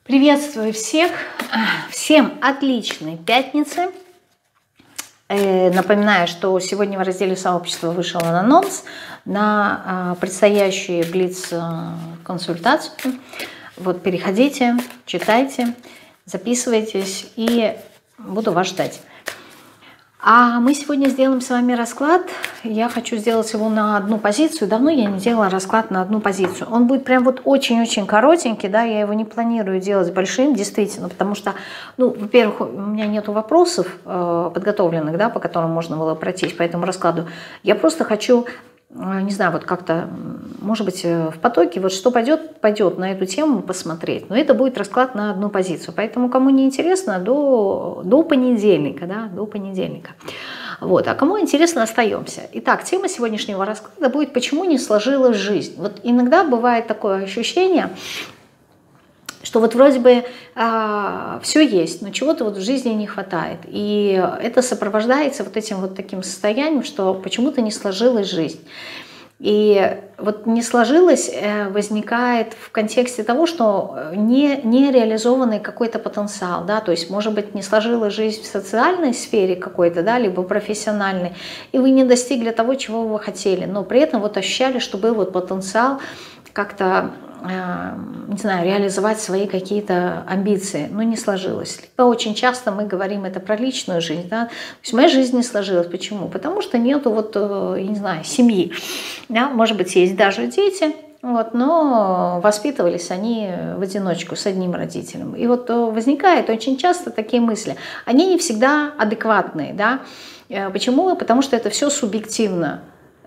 Приветствую всех! Всем отличной пятницы! Напоминаю, что сегодня в разделе сообщества вышел анонс на предстоящую блиц-консультацию. Вот переходите, читайте, записывайтесь, и буду вас ждать. А мы сегодня сделаем с вами расклад. Я хочу сделать его на одну позицию. Давно я не делала расклад на одну позицию. Он будет прям вот очень-очень коротенький, да, я его не планирую делать большим, действительно, потому что, ну, во-первых, у меня нету вопросов подготовленных, да, по которым можно было пройтись по этому раскладу. Я просто хочу, не знаю, вот как-то, может быть, в потоке, вот что пойдет, пойдет на эту тему посмотреть. Но это будет расклад на одну позицию. Поэтому, кому не интересно, до понедельника, да, до понедельника. Вот. А кому интересно, остаемся. Итак, тема сегодняшнего расклада будет «Почему не сложилась жизнь?». Вот иногда бывает такое ощущение, что вот вроде бы все есть, но чего-то вот в жизни не хватает. И это сопровождается вот этим вот таким состоянием, что почему-то не сложилась жизнь. И вот не сложилось возникает в контексте того, что не реализованный какой-то потенциал, да, то есть, может быть, не сложилась жизнь в социальной сфере какой-то, да, либо профессиональной, и вы не достигли того, чего вы хотели, но при этом вот ощущали, что был вот потенциал как-то, не знаю, реализовать свои какие-то амбиции, но не сложилось. Либо очень часто мы говорим это про личную жизнь, да, то есть моя жизнь не сложилась. Почему? Потому что нету вот, я не знаю, семьи, да, может быть, есть даже дети, вот, но воспитывались они в одиночку с одним родителем. И вот возникают очень часто такие мысли. Они не всегда адекватные, да. Почему? Потому что это все субъективно.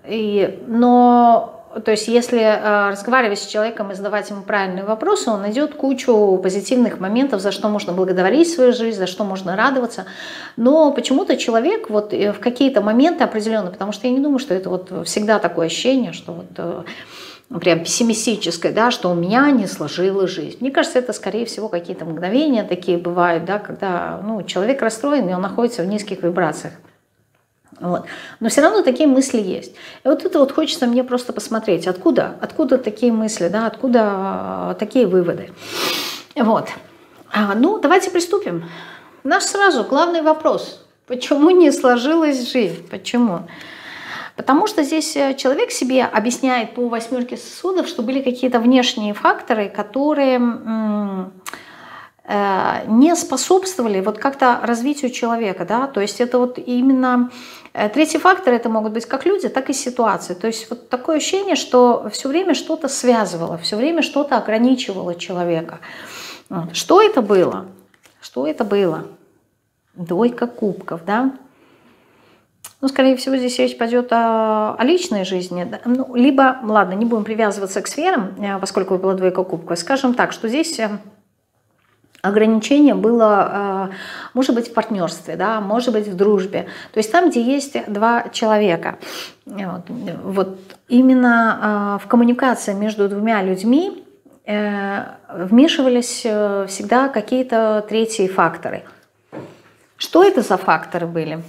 То есть если разговаривать с человеком и задавать ему правильные вопросы, он найдет кучу позитивных моментов, за что можно благодарить свою жизнь, за что можно радоваться. Но почему-то человек вот в какие-то моменты определенно, потому что я не думаю, что это вот всегда такое ощущение, что вот прям пессимистическое, да, что у меня не сложилась жизнь. Мне кажется, это, скорее всего, какие-то мгновения такие бывают, да, когда человек расстроен, и он находится в низких вибрациях. Вот. Но все равно такие мысли есть. И вот это вот хочется мне просто посмотреть, откуда такие мысли, да, откуда такие выводы. Вот. Ну, давайте приступим. Наш сразу главный вопрос. Почему не сложилась жизнь? Почему? Потому что здесь человек себе объясняет по восьмерке сосудов, что были какие-то внешние факторы, которые не способствовали вот как-то развитию человека, да, то есть это вот именно третий фактор, это могут быть как люди, так и ситуации, то есть вот такое ощущение, что все время что-то связывало, все время что-то ограничивало человека. Что это было? Что это было? Двойка кубков, да? Ну, скорее всего, здесь речь пойдет о личной жизни, да? Ну, либо, ладно, не будем привязываться к сферам, поскольку была двойка кубков, скажем так, что здесь ограничение было, может быть, в партнерстве, да, может быть, в дружбе. То есть там, где есть два человека. Вот именно в коммуникации между двумя людьми вмешивались всегда какие-то третьи факторы. Что это за факторы были?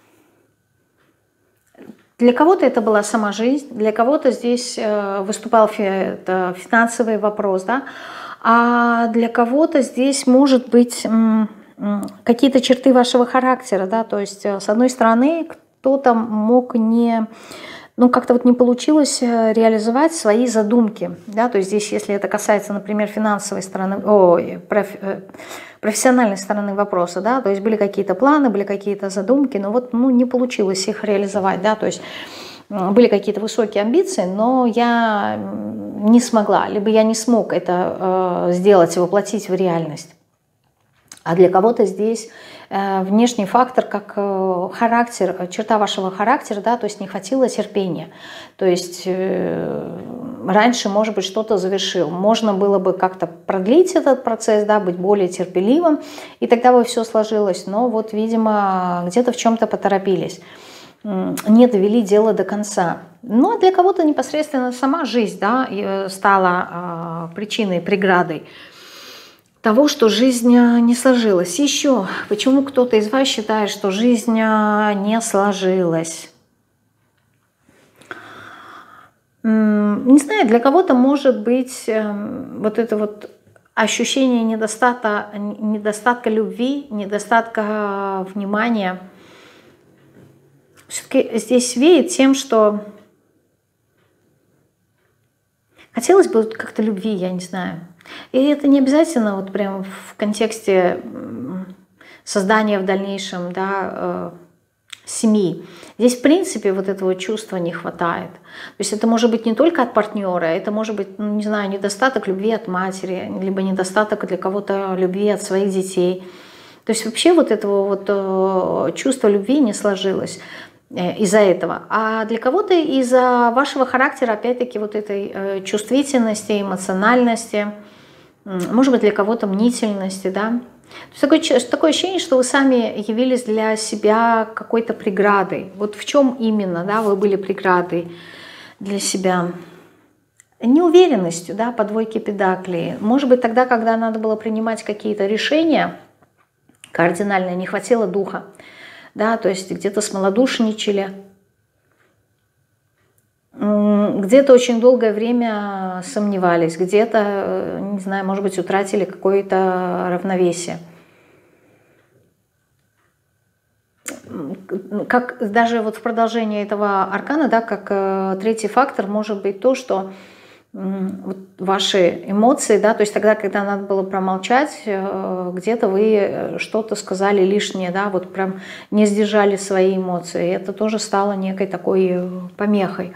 Для кого-то это была сама жизнь, для кого-то здесь выступал финансовый вопрос, да, а для кого-то здесь может быть какие-то черты вашего характера, да, то есть с одной стороны кто-то мог как-то вот не получилось реализовать свои задумки, да, то есть здесь, если это касается, например, финансовой стороны, профессиональной стороны вопроса, да, то есть были какие-то планы, были какие-то задумки, но вот, не получилось их реализовать, да, то есть были какие-то высокие амбиции, но я не смогла, либо я не смог это сделать и воплотить в реальность. А для кого-то здесь внешний фактор, как характер, черта вашего характера, да, то есть не хватило терпения. То есть раньше, может быть, что-то завершил. Можно было бы как-то продлить этот процесс, да, быть более терпеливым, и тогда бы все сложилось. Но вот, видимо, где-то в чем-то поторопились, не довели дело до конца. Ну, а для кого-то непосредственно сама жизнь, да, стала причиной, преградой того, что жизнь не сложилась. Еще, почему кто-то из вас считает, что жизнь не сложилась? Не знаю, для кого-то может быть вот это вот ощущение недостатка любви, недостатка внимания. Все-таки здесь веет тем, что хотелось бы как-то любви, я не знаю. И это не обязательно вот прям в контексте создания в дальнейшем, да, семьи. Здесь, в принципе, вот этого чувства не хватает. То есть это может быть не только от партнера, это может быть, ну, не знаю, недостаток любви от матери, либо недостаток для кого-то любви от своих детей. То есть вообще вот этого вот чувства любви не сложилось из-за этого. А для кого-то из-за вашего характера, опять-таки, вот этой чувствительности, эмоциональности, может быть, для кого-то мнительности, да. То есть такое ощущение, что вы сами явились для себя какой-то преградой. Вот в чем именно, да, вы были преградой для себя? Неуверенностью, да, по двойке педаклей. Может быть, тогда, когда надо было принимать какие-то решения кардинально, не хватило духа, да, то есть где-то смолодушничали, где-то очень долгое время сомневались, где-то, не знаю, может быть, утратили какое-то равновесие. Как даже вот в продолжении этого аркана, да, как третий фактор может быть то, что вот ваши эмоции, да, то есть тогда, когда надо было промолчать, где-то вы что-то сказали лишнее, да, вот прям не сдержали свои эмоции. И это тоже стало некой такой помехой.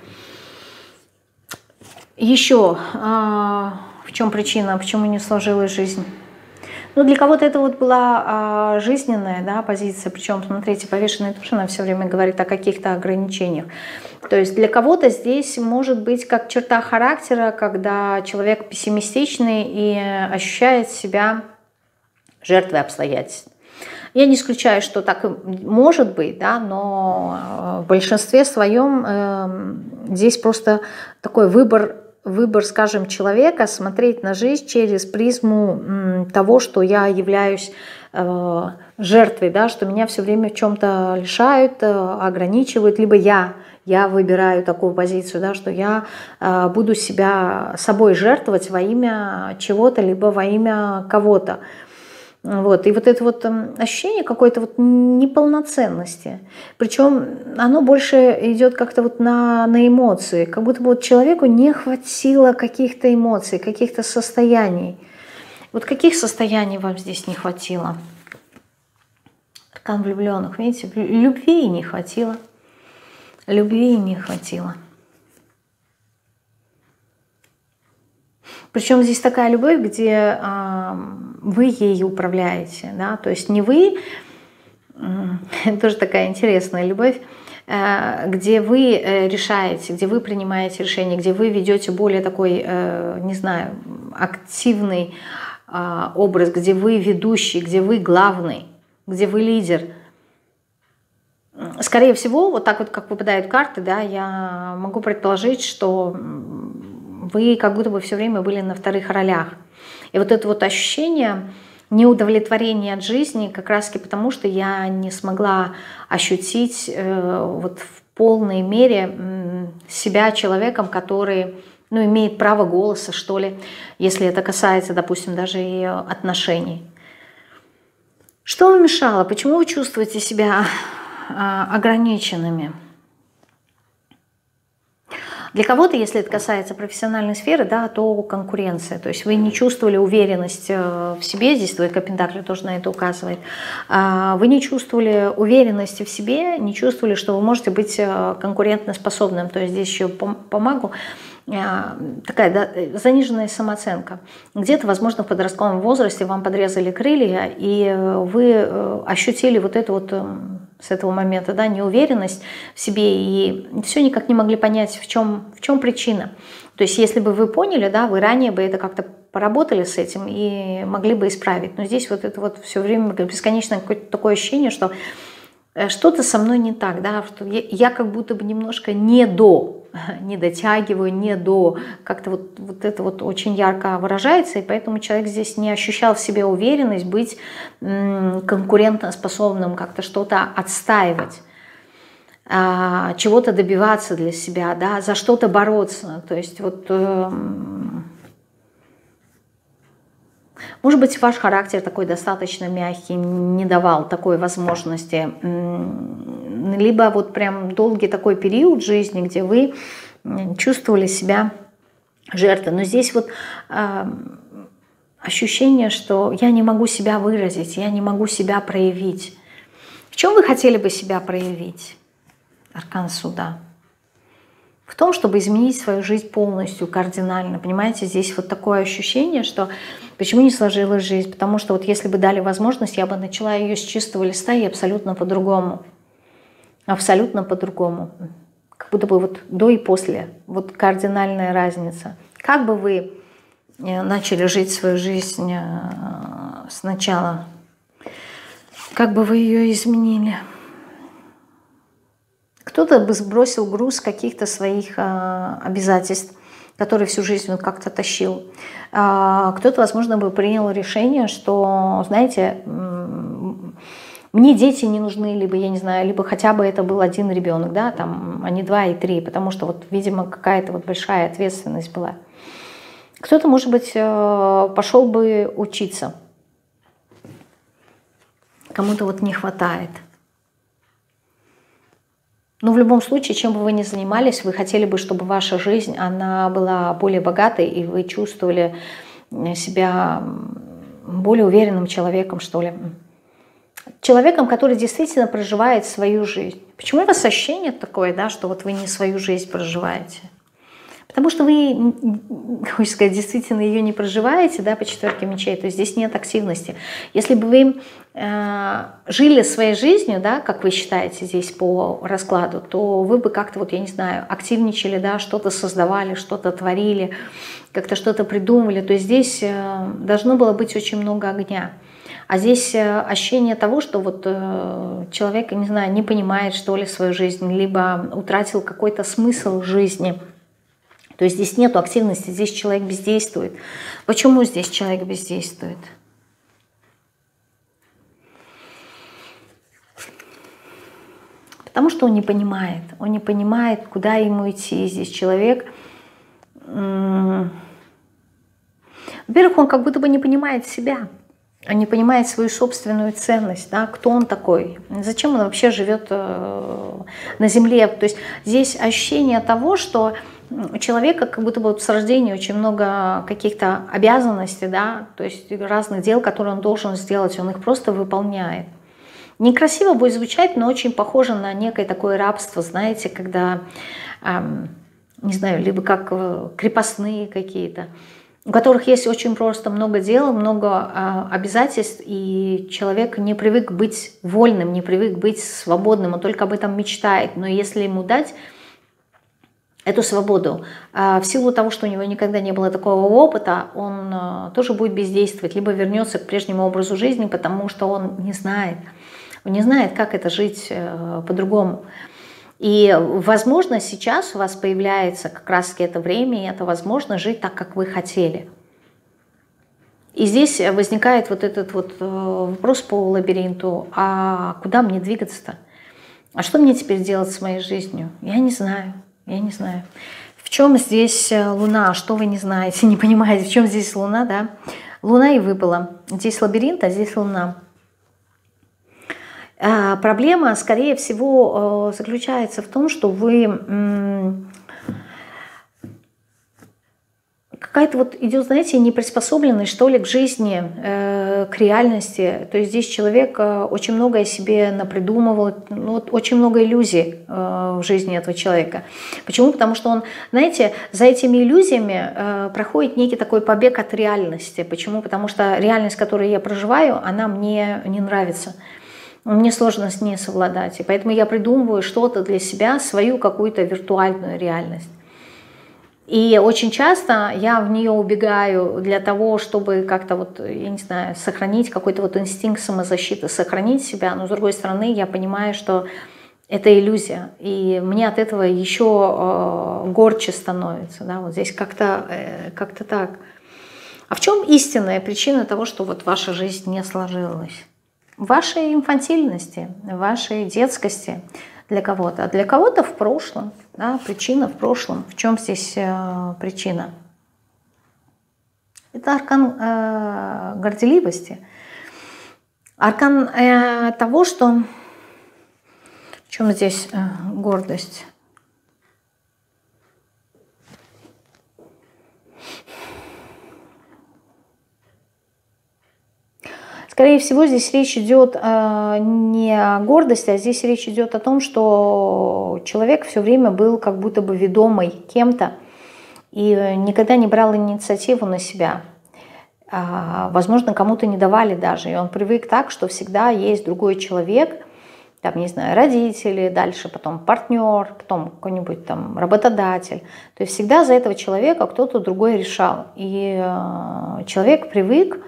Еще в чем причина, почему не сложилась жизнь? Ну, для кого-то это вот была жизненная, да, позиция, причем, смотрите, повешенная тоже она все время говорит о каких-то ограничениях. То есть для кого-то здесь может быть как черта характера, когда человек пессимистичный и ощущает себя жертвой обстоятельств. Я не исключаю, что так и может быть, да, но в большинстве своем здесь просто такой выбор, скажем, человека смотреть на жизнь через призму того, что я являюсь жертвой, да, что меня все время в чем-то лишают, ограничивают, либо я выбираю такую позицию, да, что я буду собой жертвовать во имя чего-то, либо во имя кого-то. Вот. И вот это вот ощущение какой-то вот неполноценности. Причем оно больше идет как-то вот на эмоции. Как будто бы вот человеку не хватило каких-то эмоций, каких-то состояний. Вот каких состояний вам здесь не хватило? Аркан влюбленных, видите, любви не хватило. Любви не хватило. Причем здесь такая любовь, где вы ей управляете, да, то есть не вы, это тоже такая интересная любовь, где вы решаете, где вы принимаете решение, где вы ведете более такой, не знаю, активный образ, где вы ведущий, где вы главный, где вы лидер. Скорее всего, вот так вот, как выпадают карты, да, я могу предположить, что вы как будто бы все время были на вторых ролях. И вот это вот ощущение неудовлетворения от жизни как раз-таки потому, что я не смогла ощутить вот в полной мере себя человеком, который, ну, имеет право голоса, что ли, если это касается, допустим, даже и отношений. Что вам мешало? Почему вы чувствуете себя ограниченными? Для кого-то, если это касается профессиональной сферы, да, то конкуренция. То есть вы не чувствовали уверенность в себе, здесь двойка пентаклей тоже на это указывает. Вы не чувствовали уверенности в себе, не чувствовали, что вы можете быть конкурентоспособным. То есть здесь еще по магу такая, да, заниженная самооценка. Где-то, возможно, в подростковом возрасте вам подрезали крылья, и вы ощутили вот это вот с этого момента, да, неуверенность в себе, и все никак не могли понять, в чем причина. То есть если бы вы поняли, да, вы ранее бы это как-то поработали с этим и могли бы исправить. Но здесь вот это вот все время бесконечно какое-то такое ощущение, что что-то со мной не так, да, что я как будто бы немножко не дотягиваю, как-то вот это вот очень ярко выражается, и поэтому человек здесь не ощущал в себе уверенность быть конкурентоспособным, как-то что-то отстаивать, чего-то добиваться для себя, да, за что-то бороться. То есть вот Может быть, ваш характер такой достаточно мягкий, не давал такой возможности. Либо вот прям долгий такой период жизни, где вы чувствовали себя жертвой. Но здесь вот ощущение, что я не могу себя выразить, я не могу себя проявить. В чем вы хотели бы себя проявить? Аркан суда. В том, чтобы изменить свою жизнь полностью, кардинально. Понимаете, здесь вот такое ощущение, что почему не сложилась жизнь? Потому что вот если бы дали возможность, я бы начала ее с чистого листа и абсолютно по-другому. Абсолютно по-другому. Как будто бы вот до и после. Вот кардинальная разница. Как бы вы начали жить свою жизнь сначала? Как бы вы ее изменили? Кто-то бы сбросил груз каких-то своих обязательств, которые всю жизнь он как-то тащил. Кто-то, возможно, бы принял решение, что, знаете, мне дети не нужны, либо, я не знаю, либо хотя бы это был один ребенок, да, там, а не 2 и 3, потому что, вот, видимо, какая-то вот большая ответственность была. Кто-то, может быть, пошел бы учиться. Кому-то вот не хватает. Но в любом случае, чем бы вы ни занимались, вы хотели бы, чтобы ваша жизнь, она была более богатой, и вы чувствовали себя более уверенным человеком, что ли. Человеком, который действительно проживает свою жизнь. Почему у вас ощущение такое, да, что вот вы не свою жизнь проживаете? Потому что вы, хочется сказать, действительно ее не проживаете, да, по 4 мечей, то есть здесь нет активности. Если бы вы жили своей жизнью, да, как вы считаете здесь по раскладу, то вы бы как-то, вот я не знаю, активничали, да, что-то создавали, что-то творили, как-то что-то придумывали. То есть здесь должно было быть очень много огня. А здесь ощущение того, что вот человек, не знаю, не понимает, что ли, свою жизнь, либо утратил какой-то смысл жизни. То есть здесь нет активности, здесь человек бездействует. Почему здесь человек бездействует? Потому что он не понимает, куда ему идти. Здесь человек, во-первых, он как будто бы не понимает себя, он не понимает свою собственную ценность, да, кто он такой, зачем он вообще живет на земле. То есть здесь ощущение того, что у человека как будто бы с рождения очень много каких-то обязанностей, да, то есть разных дел, которые он должен сделать, он их просто выполняет. Некрасиво будет звучать, но очень похоже на некое такое рабство, знаете, когда, не знаю, либо как крепостные какие-то, у которых есть очень просто много дел, много обязательств, и человек не привык быть вольным, не привык быть свободным, он только об этом мечтает. Но если ему дать эту свободу, в силу того, что у него никогда не было такого опыта, он тоже будет бездействовать, либо вернется к прежнему образу жизни, потому что он не знает, как это жить по-другому. И, возможно, сейчас у вас появляется как раз-таки это время, и это возможно жить так, как вы хотели. И здесь возникает вот этот вот вопрос по лабиринту: а куда мне двигаться-то? А что мне теперь делать с моей жизнью? Я не знаю. В чем здесь Луна? Что вы не знаете, не понимаете? В чем здесь Луна, да? Луна и выпала. Здесь лабиринт, а здесь Луна. Проблема, скорее всего, заключается в том, что вы какая-то вот идет, знаете, неприспособленность, что ли, к жизни, к реальности. То есть здесь человек очень многое себе напридумывал, ну, вот очень много иллюзий в жизни этого человека. Почему? Потому что он, знаете, за этими иллюзиями проходит некий такой побег от реальности. Почему? Потому что реальность, которую я проживаю, она мне не нравится. Мне сложно с ней совладать. И поэтому я придумываю что-то для себя, свою какую-то виртуальную реальность. И очень часто я в нее убегаю для того, чтобы как-то вот, я не знаю, сохранить какой-то вот инстинкт самозащиты, сохранить себя. Но с другой стороны, я понимаю, что это иллюзия. И мне от этого еще горче становится. Да? Вот здесь как-то так. А в чем истинная причина того, что вот ваша жизнь не сложилась? В вашей инфантильности, в вашей детскости для кого-то. А для кого-то в прошлом. Да, причина в прошлом. В чем здесь причина? Это аркан горделивости. Аркан того, что... В чем здесь гордость? Скорее всего, здесь речь идет не о гордости, а здесь речь идет о том, что человек все время был как будто бы ведомый кем-то и никогда не брал инициативу на себя. Возможно, кому-то не давали даже, и он привык так, что всегда есть другой человек, там, не знаю, родители, дальше потом партнер, потом какой-нибудь там работодатель. То есть всегда за этого человека кто-то другой решал. И человек привык,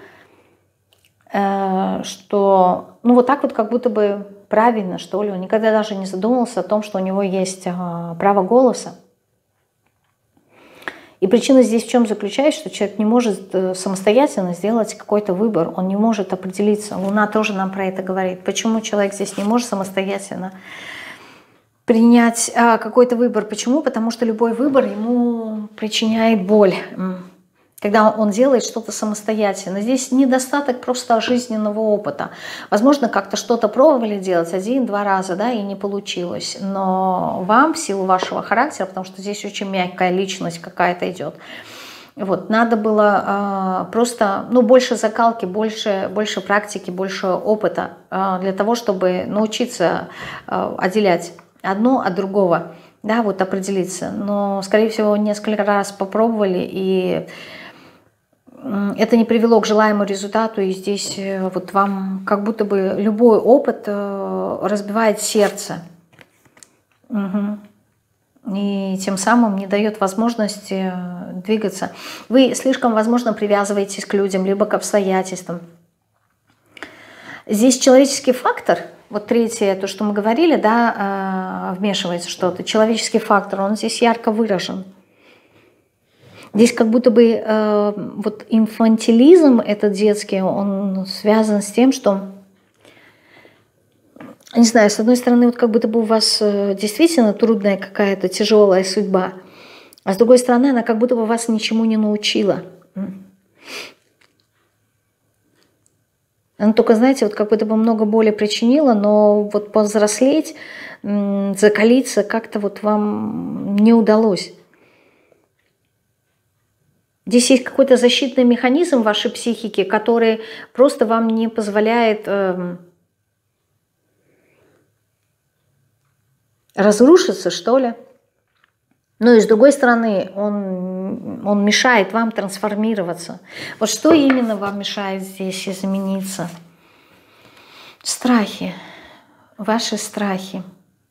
что, ну, вот так вот как будто бы правильно, что ли. Он никогда даже не задумывался о том, что у него есть право голоса. И причина здесь в чем заключается, что человек не может самостоятельно сделать какой-то выбор, он не может определиться. Луна тоже нам про это говорит. Почему человек здесь не может самостоятельно принять какой-то выбор? Почему? Потому что любой выбор ему причиняет боль, когда он делает что-то самостоятельно. Здесь недостаток просто жизненного опыта. Возможно, как-то что-то пробовали делать 1-2 раза, да, и не получилось. Но вам, в силу вашего характера, потому что здесь очень мягкая личность какая-то идет, вот, надо было просто, ну, больше закалки, больше практики, больше опыта для того, чтобы научиться отделять одно от другого, да, вот определиться. Но, скорее всего, несколько раз попробовали, и это не привело к желаемому результату, и здесь вот вам как будто бы любой опыт разбивает сердце. И тем самым не дает возможности двигаться. Вы слишком, возможно, привязываетесь к людям, либо к обстоятельствам. Здесь человеческий фактор, вот третье, то, что мы говорили, да, вмешивается что-то. Человеческий фактор, он здесь ярко выражен. Здесь как будто бы вот инфантилизм этот детский, он связан с тем, что, не знаю, с одной стороны, вот как будто бы у вас действительно трудная какая-то тяжелая судьба, а с другой стороны, она как будто бы вас ничему не научила. Она только, знаете, вот как будто бы много боли причинила, но вот повзрослеть, закалиться как-то вот вам не удалось. Здесь есть какой-то защитный механизм в вашей психике, который просто вам не позволяет разрушиться, что ли. Ну и с другой стороны, он мешает вам трансформироваться. Вот что именно вам мешает здесь измениться? Страхи, ваши страхи.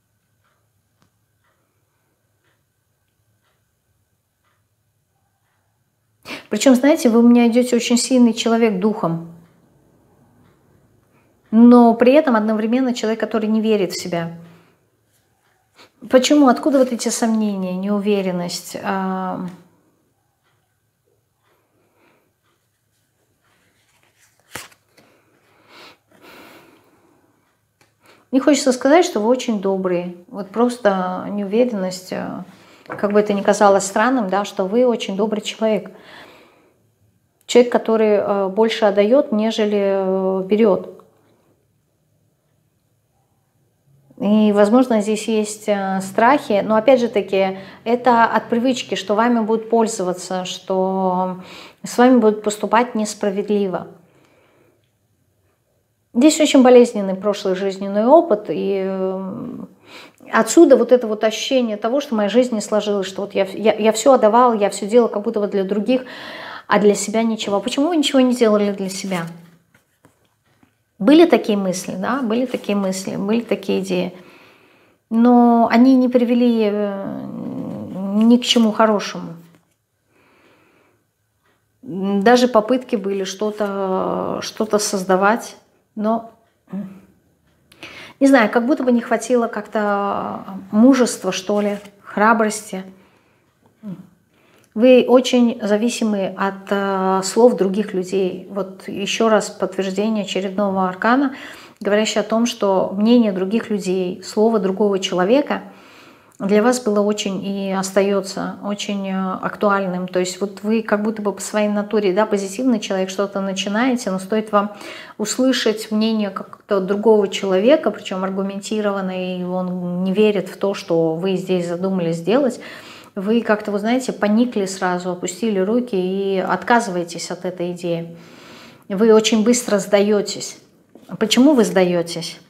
Причем, знаете, вы у меня идете очень сильный человек духом, но при этом одновременно человек, который не верит в себя. Почему? Откуда вот эти сомнения, неуверенность? Мне хочется сказать, что вы очень добрые. Вот просто неуверенность, как бы это ни казалось странным, да, что вы очень добрый человек. Человек, который больше отдает, нежели берет. И, возможно, здесь есть страхи, но опять же таки, это от привычки, что вами будут пользоваться, что с вами будут поступать несправедливо. Здесь очень болезненный прошлый жизненный опыт, и отсюда вот это вот ощущение того, что моя жизнь не сложилась, что вот я все отдавала, я все делала как будто бы для других, а для себя ничего. Почему вы ничего не делали для себя? Были такие мысли, да, были такие мысли, были такие идеи, но они не привели ни к чему хорошему. Даже попытки были что-то создавать, но, не знаю, как будто бы не хватило как-то мужества, что ли, храбрости. Вы очень зависимы от слов других людей. Вот еще раз подтверждение очередного аркана, говорящее о том, что мнение других людей, слово другого человека для вас было очень и остается очень актуальным. То есть вот вы как будто бы по своей натуре, да, позитивный человек, что-то начинаете, но стоит вам услышать мнение какого-то другого человека, причем аргументированное, и он не верит в то, что вы здесь задумали сделать, вы как-то, вы знаете, поникли сразу, опустили руки и отказываетесь от этой идеи. Вы очень быстро сдаетесь. Почему вы сдаетесь?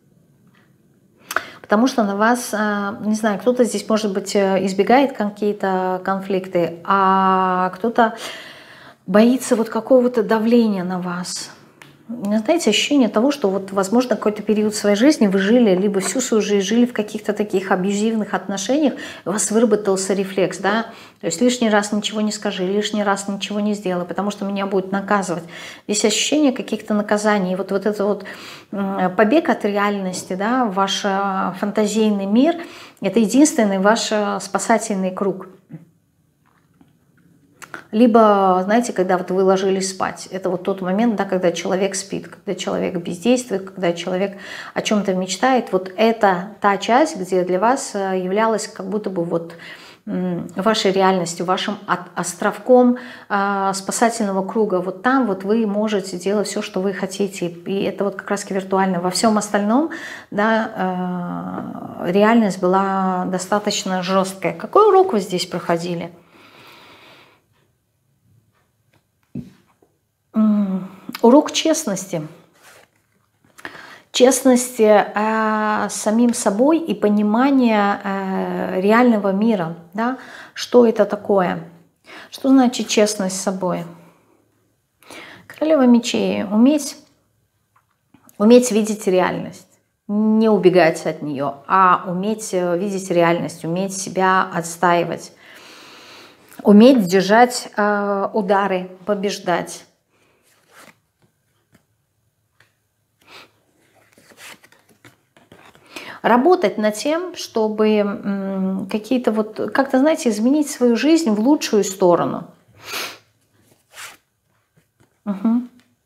Потому что на вас, не знаю, кто-то здесь, может быть, избегает какие-то конфликты, а кто-то боится вот какого-то давления на вас. Знаете, ощущение того, что вот, возможно, какой-то период своей жизни вы жили, либо всю свою жизнь жили в каких-то таких абьюзивных отношениях, у вас выработался рефлекс, да, то есть лишний раз ничего не скажи, лишний раз ничего не сделай, потому что меня будут наказывать. Здесь ощущение каких-то наказаний, вот это вот побег от реальности, да, ваш фантазийный мир, это единственный ваш спасательный круг. Либо, знаете, когда вот вы ложились спать, это вот тот момент, да, когда человек спит, когда человек бездействует, когда человек о чем-то мечтает. Вот это та часть, где для вас являлась как будто бы вот вашей реальностью, вашим островком спасательного круга. Вот там вот вы можете делать все, что вы хотите. И это вот как раз виртуально. Во всем остальном, да, реальность была достаточно жесткая. Какой урок вы здесь проходили? Урок честности. Честности с самим собой и понимание реального мира. Да? Что это такое? Что значит честность с собой? Королева мечей. Уметь видеть реальность. Не убегать от нее, а уметь видеть реальность, уметь себя отстаивать. Уметь держать удары, побеждать. Работать над тем, чтобы какие-то вот, как-то, знаете, изменить свою жизнь в лучшую сторону. Угу.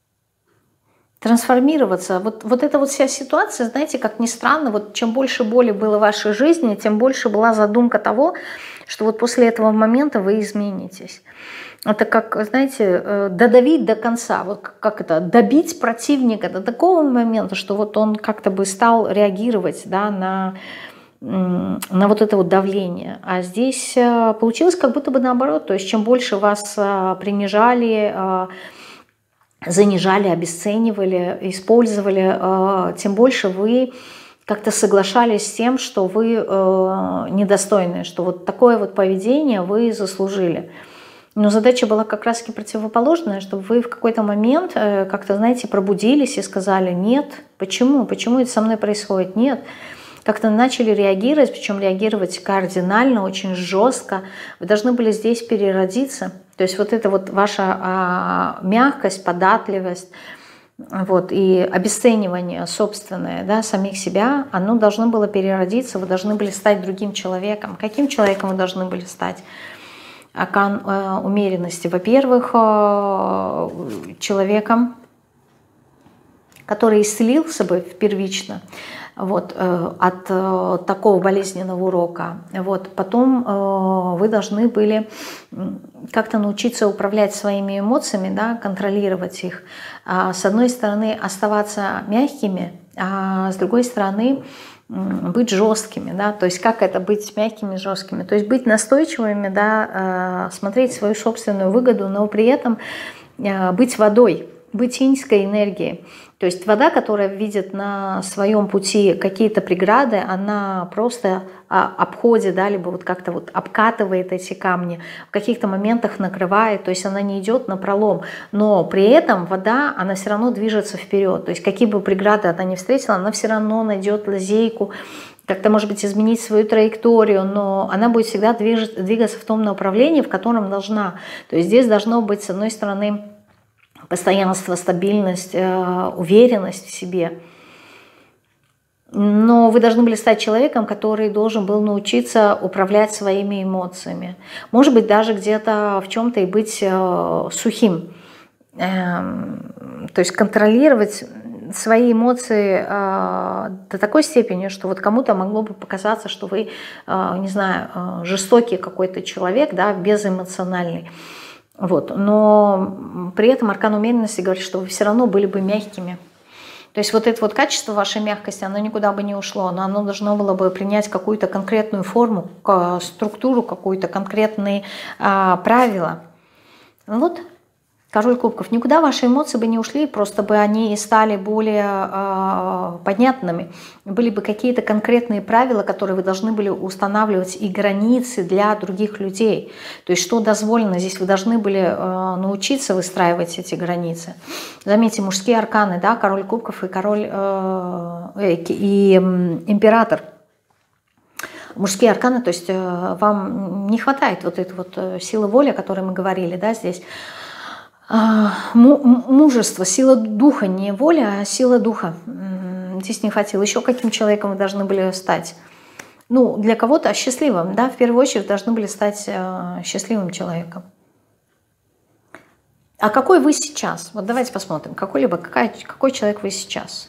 Трансформироваться. Вот эта вот вся ситуация, знаете, как ни странно, вот чем больше боли было в вашей жизни, тем больше была задумка того, что вот после этого момента вы изменитесь. Это как, знаете, додавить до конца, вот как это, добить противника до такого момента, что вот он как-то бы стал реагировать, да, на вот это вот давление. А здесь получилось как будто бы наоборот, то есть чем больше вас принижали, занижали, обесценивали, использовали, тем больше вы как-то соглашались с тем, что вы недостойны, что вот такое вот поведение вы заслужили. Но задача была как раз-таки противоположная, чтобы вы в какой-то момент как-то, знаете, пробудились и сказали: нет, почему? Почему это со мной происходит? Нет. Как-то начали реагировать, причем реагировать кардинально, очень жестко. Вы должны были здесь переродиться. То есть вот эта вот ваша мягкость, податливость, вот, и обесценивание собственное, да, самих себя, оно должно было переродиться, вы должны были стать другим человеком. Каким человеком вы должны были стать? Аркан умеренности. Во-первых, человеком, который исцелился бы первично вот, от такого болезненного урока. Вот. Потом вы должны были как-то научиться управлять своими эмоциями, да, контролировать их. С одной стороны, оставаться мягкими, а с другой стороны, быть жесткими, да, то есть как это быть мягкими, жесткими, то есть быть настойчивыми, да, смотреть свою собственную выгоду, но при этом быть водой, быть иньской энергией. То есть вода, которая видит на своем пути какие-то преграды, она просто обходит, да, либо вот как-то вот обкатывает эти камни, в каких-то моментах накрывает, то есть она не идет напролом, но при этом вода, она все равно движется вперед, то есть какие бы преграды она ни встретила, она все равно найдет лазейку, как-то, может быть, изменить свою траекторию, но она будет всегда двигаться в том направлении, в котором должна. То есть здесь должно быть, с одной стороны, постоянство, стабильность, уверенность в себе. Но вы должны были стать человеком, который должен был научиться управлять своими эмоциями. Может быть, даже где-то в чем-то и быть сухим. То есть контролировать свои эмоции до такой степени, что вот кому-то могло бы показаться, что вы, не знаю, жестокий какой-то человек, да, безэмоциональный. Вот. Но при этом аркан умеренности говорит, что вы все равно были бы мягкими. То есть вот это вот качество вашей мягкости, оно никуда бы не ушло, но оно должно было бы принять какую-то конкретную форму, структуру, какую-то конкретные правила. Вот. Король кубков. Никуда ваши эмоции бы не ушли, просто бы они стали более понятными. Были бы какие-то конкретные правила, которые вы должны были устанавливать, и границы для других людей. То есть что дозволено, здесь вы должны были научиться выстраивать эти границы. Заметьте, мужские арканы, да, король кубков и король и император. Мужские арканы, то есть вам не хватает вот этой вот силы воли, о которой мы говорили, да, здесь. Мужество, сила духа, не воля, а сила духа. Здесь не хватило. Еще каким человеком вы должны были стать? Ну, для кого-то счастливым, да, в первую очередь должны были стать счастливым человеком. А какой вы сейчас? Вот давайте посмотрим, какой человек вы сейчас?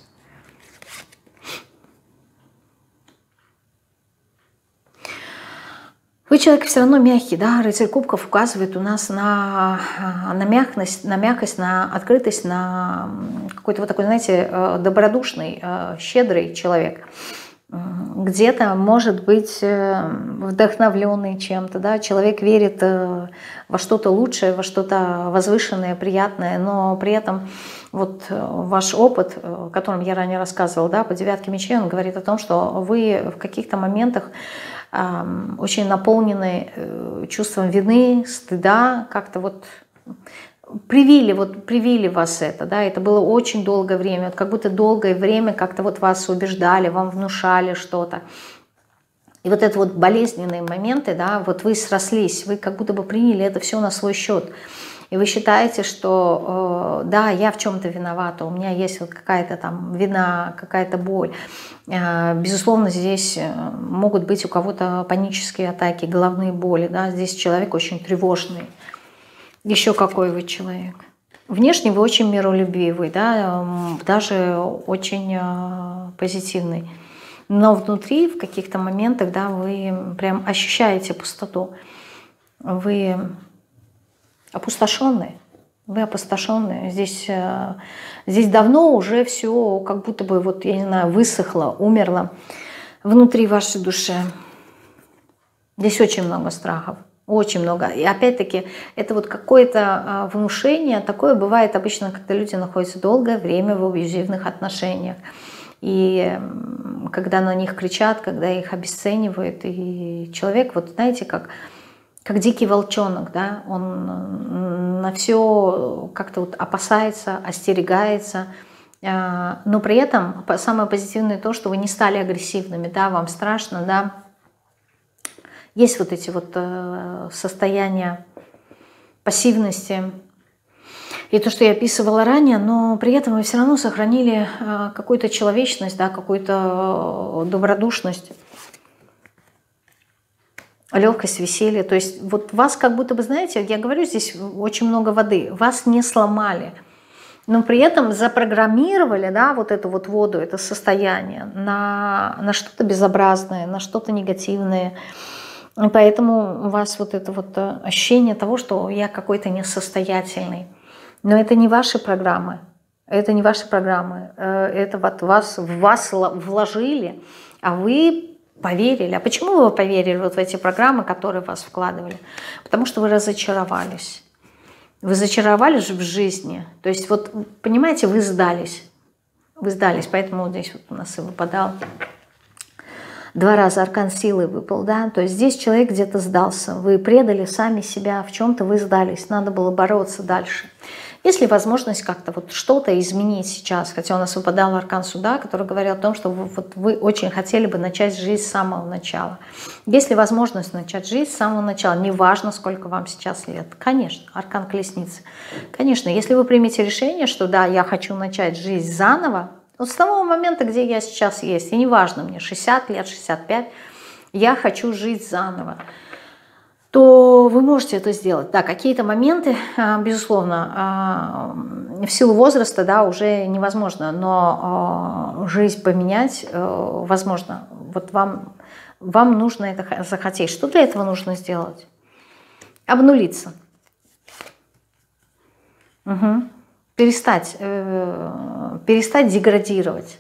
Вы человек все равно мягкий, да, рыцарь кубков указывает у нас на мягкость, на открытость, на какой-то вот такой, знаете, добродушный, щедрый человек. Где-то, может быть, вдохновленный чем-то, да, человек верит во что-то лучшее, во что-то возвышенное, приятное, но при этом вот ваш опыт, о котором я ранее рассказывала, да, по девятке мечей, он говорит о том, что вы в каких-то моментах очень наполнены чувством вины, стыда, как-то вот привили вас это, да, это было очень долгое время, вот как будто долгое время как-то вот вас убеждали, вам внушали что-то. И вот это вот болезненные моменты, да, вот вы срослись, вы как будто бы приняли это все на свой счет. И вы считаете, что да, я в чем-то виновата, у меня есть вот какая-то там вина, какая-то боль. Безусловно, здесь могут быть у кого-то панические атаки, головные боли. Да? Здесь человек очень тревожный. Еще какой вы человек? Внешне вы очень миролюбивый, да? Даже очень позитивный. Но внутри в каких-то моментах, да, вы прям ощущаете пустоту. Вы опустошенные. Вы опустошенные. Здесь давно уже все как будто бы, вот, я не знаю, высохло, умерло внутри вашей души. Здесь очень много страхов. Очень много. И опять-таки, это вот какое-то внушение. Такое бывает обычно, когда люди находятся долгое время в абьюзивных отношениях. И когда на них кричат, когда их обесценивают. И человек, вот знаете, как дикий волчонок, да, он на все как-то вот опасается, остерегается, но при этом самое позитивное то, что вы не стали агрессивными, да, вам страшно, да, есть вот эти вот состояния пассивности и то, что я описывала ранее, но при этом вы все равно сохранили какую-то человечность, да, какую-то добродушность, легкость, веселье. То есть вот вас как будто бы, знаете, я говорю, здесь очень много воды, вас не сломали, но при этом запрограммировали, да, вот эту вот воду, это состояние на что-то безобразное, на что-то негативное. И поэтому у вас вот это вот ощущение того, что я какой-то несостоятельный. Но это не ваши программы, это не ваши программы, это вот в вас вложили, а вы поверили. А почему вы поверили вот в эти программы, которые в вас вкладывали? Потому что вы разочаровались. Вы разочаровались в жизни. То есть вот, понимаете, вы сдались. Вы сдались, поэтому вот здесь вот у нас и выпадал. 2 раза аркан силы выпал, да, то есть здесь человек где-то сдался, вы предали сами себя, в чем-то вы сдались, надо было бороться дальше. Есть ли возможность как-то вот что-то изменить сейчас, хотя у нас выпадал аркан суда, который говорил о том, что вы очень хотели бы начать жизнь с самого начала. Есть ли возможность начать жизнь с самого начала, неважно, сколько вам сейчас лет? Конечно, аркан колесницы. Конечно, если вы примете решение, что да, я хочу начать жизнь заново, вот с того момента, где я сейчас есть, и неважно мне, 60 лет, 65, я хочу жить заново. то вы можете это сделать. Да, какие-то моменты, безусловно, в силу возраста, да, уже невозможно, но жизнь поменять возможно. Вот вам нужно это захотеть. Что для этого нужно сделать? Обнулиться. Угу. Перестать деградировать.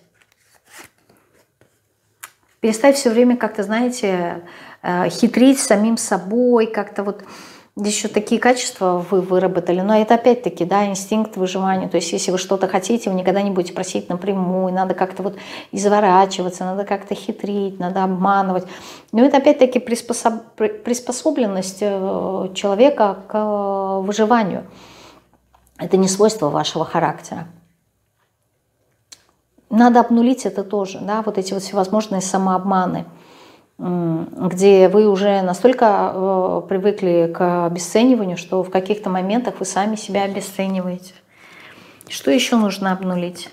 Перестать все время как-то, знаете, хитрить с самим собой, как-то вот здесь еще такие качества вы выработали, но это опять-таки, да, инстинкт выживания, то есть если вы что-то хотите, вы никогда не будете просить напрямую, надо как-то вот изворачиваться, надо как-то хитрить, надо обманывать, но это опять-таки приспособленность человека к выживанию, это не свойство вашего характера. Надо обнулить это тоже, да, вот эти вот всевозможные самообманы, где вы уже настолько привыкли к обесцениванию, что в каких-то моментах вы сами себя обесцениваете. Что еще нужно обнулить?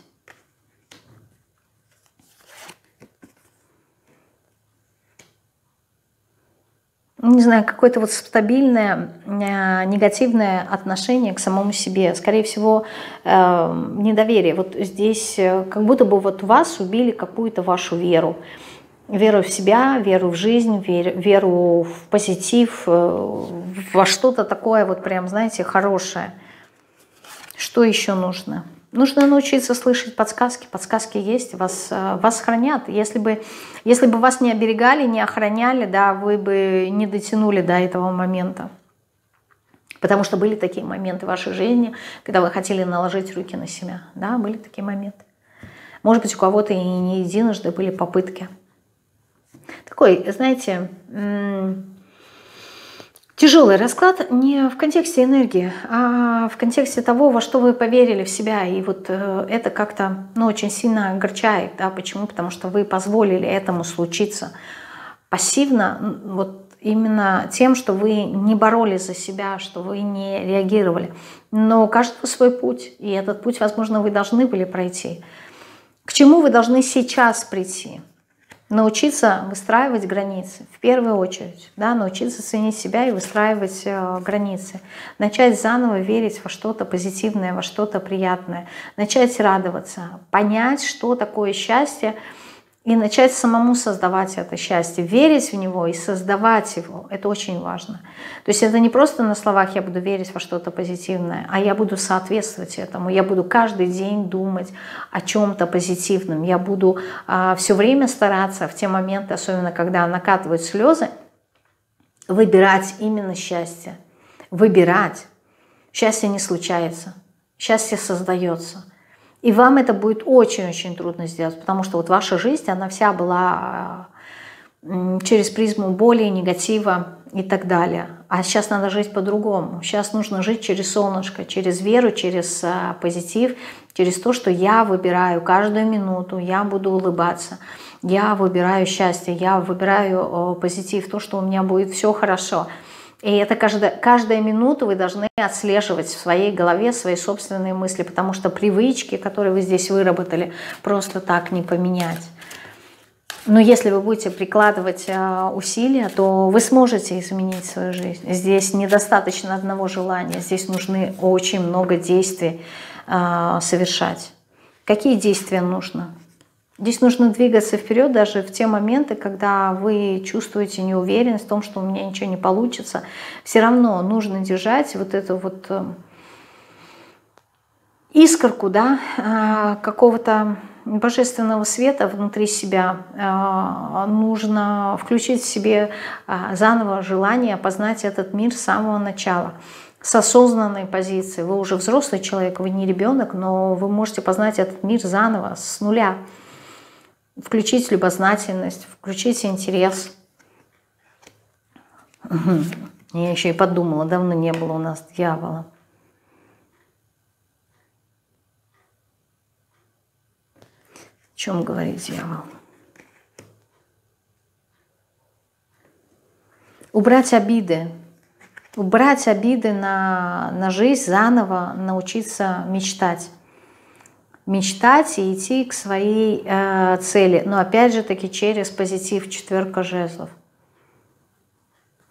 Не знаю, какое-то вот стабильное, негативное отношение к самому себе. Скорее всего, недоверие. Вот здесь как будто бы вот вас убили какую-то вашу веру. Веру в себя, веру в жизнь, веру в позитив, во что-то такое вот прям, знаете, хорошее. Что еще нужно? Нужно научиться слышать подсказки. Подсказки есть, вас хранят. Если бы вас не оберегали, не охраняли, да, вы бы не дотянули до этого момента. Потому что были такие моменты в вашей жизни, когда вы хотели наложить руки на себя. Да, были такие моменты. Может быть, у кого-то и не единожды были попытки. Такой, знаете, тяжелый расклад не в контексте энергии, а в контексте того, во что вы поверили в себя. И вот это как-то, ну, очень сильно огорчает. Да? Почему? Потому что вы позволили этому случиться пассивно, вот именно тем, что вы не боролись за себя, что вы не реагировали. Но у каждого свой путь, и этот путь, возможно, вы должны были пройти. К чему вы должны сейчас прийти? Научиться выстраивать границы, в первую очередь, да, научиться ценить себя и выстраивать границы. Начать заново верить во что-то позитивное, во что-то приятное. Начать радоваться, понять, что такое счастье, и начать самому создавать это счастье, верить в него и создавать его. Это очень важно. То есть это не просто на словах я буду верить во что-то позитивное, а я буду соответствовать этому. Я буду каждый день думать о чем-то позитивном. Я буду все время стараться в те моменты, особенно когда накатывают слезы, выбирать именно счастье. Выбирать. Счастье не случается. Счастье создается. И вам это будет очень-очень трудно сделать, потому что вот ваша жизнь, она вся была через призму боли, негатива и так далее. А сейчас надо жить по-другому. Сейчас нужно жить через солнышко, через веру, через позитив, через то, что я выбираю каждую минуту, я буду улыбаться, я выбираю счастье, я выбираю позитив, то, что у меня будет все хорошо. И это каждая минута вы должны отслеживать в своей голове свои собственные мысли, потому что привычки, которые вы здесь выработали, просто так не поменять. Но если вы будете прикладывать усилия, то вы сможете изменить свою жизнь. Здесь недостаточно одного желания, здесь нужны очень много действий совершать. Какие действия нужно? Здесь нужно двигаться вперед даже в те моменты, когда вы чувствуете неуверенность в том, что у меня ничего не получится. Все равно нужно держать вот эту вот искорку, да, какого-то божественного света внутри себя. Нужно включить в себе заново желание познать этот мир с самого начала. С осознанной позиции. Вы уже взрослый человек, вы не ребенок, но вы можете познать этот мир заново, с нуля. Включить любознательность, включить интерес. Я еще и подумала, давно не было у нас дьявола. О чем говорит дьявол? Убрать обиды. Убрать обиды на жизнь, заново научиться мечтать. Мечтать и идти к своей цели. Но опять же таки через позитив, четверка жезлов.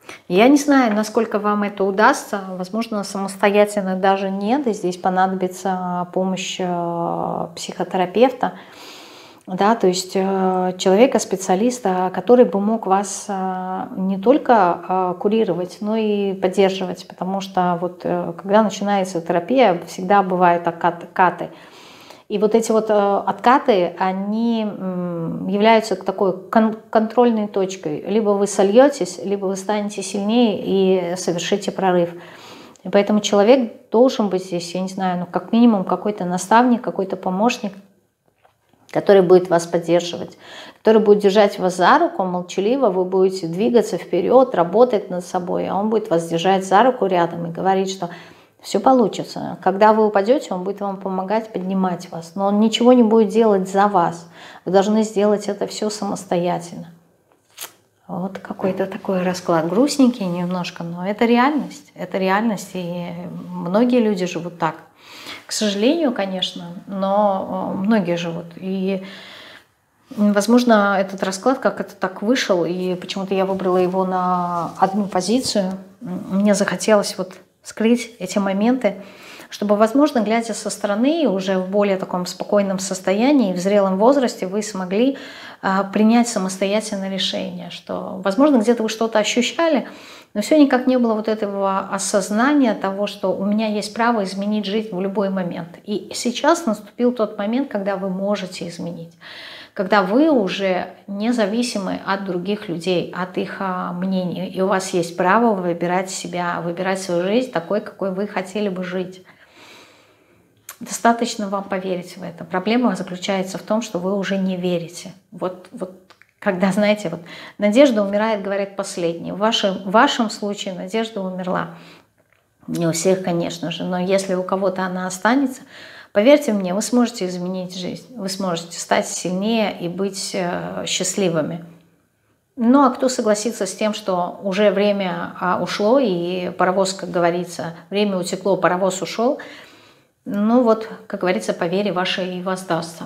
Я не знаю, насколько вам это удастся. Возможно, самостоятельно даже нет. И здесь понадобится помощь психотерапевта. Да, то есть человека, специалиста, который бы мог вас не только курировать, но и поддерживать. Потому что вот когда начинается терапия, всегда бывают откаты. И вот эти вот откаты, они являются такой контрольной точкой. Либо вы сольетесь, либо вы станете сильнее и совершите прорыв. И поэтому человек должен быть здесь, я не знаю, ну как минимум какой-то наставник, какой-то помощник, который будет вас поддерживать, который будет держать вас за руку, молчаливо, вы будете двигаться вперед, работать над собой, а он будет вас держать за руку рядом и говорить, что все получится. Когда вы упадете, он будет вам помогать поднимать вас. Но он ничего не будет делать за вас. Вы должны сделать это все самостоятельно. Вот какой-то такой расклад. Грустненький немножко, но это реальность. Это реальность, и многие люди живут так. К сожалению, конечно, но многие живут. И, возможно, этот расклад как это так вышел, и почему-то я выбрала его на одну позицию. Мне захотелось вот скрыть эти моменты, чтобы, возможно, глядя со стороны, уже в более таком спокойном состоянии, в зрелом возрасте, вы смогли принять самостоятельное решение, что, возможно, где-то вы что-то ощущали, но все никак не было вот этого осознания того, что у меня есть право изменить жизнь в любой момент. И сейчас наступил тот момент, когда вы можете изменить, когда вы уже независимы от других людей, от их мнений, и у вас есть право выбирать себя, выбирать свою жизнь такой, какой вы хотели бы жить. Достаточно вам поверить в это. Проблема заключается в том, что вы уже не верите. Вот когда, знаете, вот надежда умирает, говорят, последней. В вашем случае надежда умерла. Не у всех, конечно же, но если у кого-то она останется, поверьте мне, вы сможете изменить жизнь, вы сможете стать сильнее и быть счастливыми. Ну а кто согласится с тем, что уже время ушло, и паровоз, как говорится, время утекло, паровоз ушел, ну вот, как говорится, по вере вашей и воздастся.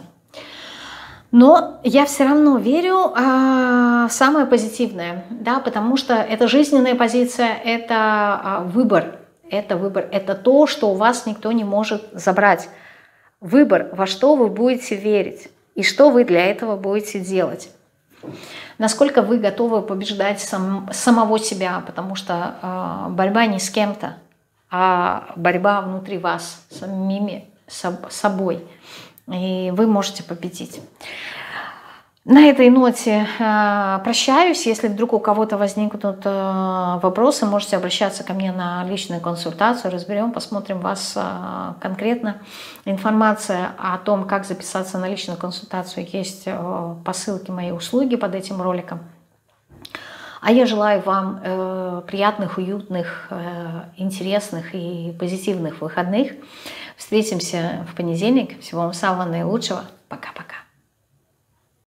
Но я все равно верю в самое позитивное, да, потому что это жизненная позиция, это выбор, это то, что у вас никто не может забрать. Выбор, во что вы будете верить и что вы для этого будете делать. Насколько вы готовы побеждать самого себя, потому что борьба не с кем-то, а борьба внутри вас, самими собой. И вы можете победить. На этой ноте прощаюсь. Если вдруг у кого-то возникнут вопросы, можете обращаться ко мне на личную консультацию. Разберем, посмотрим вас конкретно. Информация о том, как записаться на личную консультацию, есть по ссылке моей услуги под этим роликом. А я желаю вам приятных, уютных, интересных и позитивных выходных. Встретимся в понедельник. Всего вам самого наилучшего.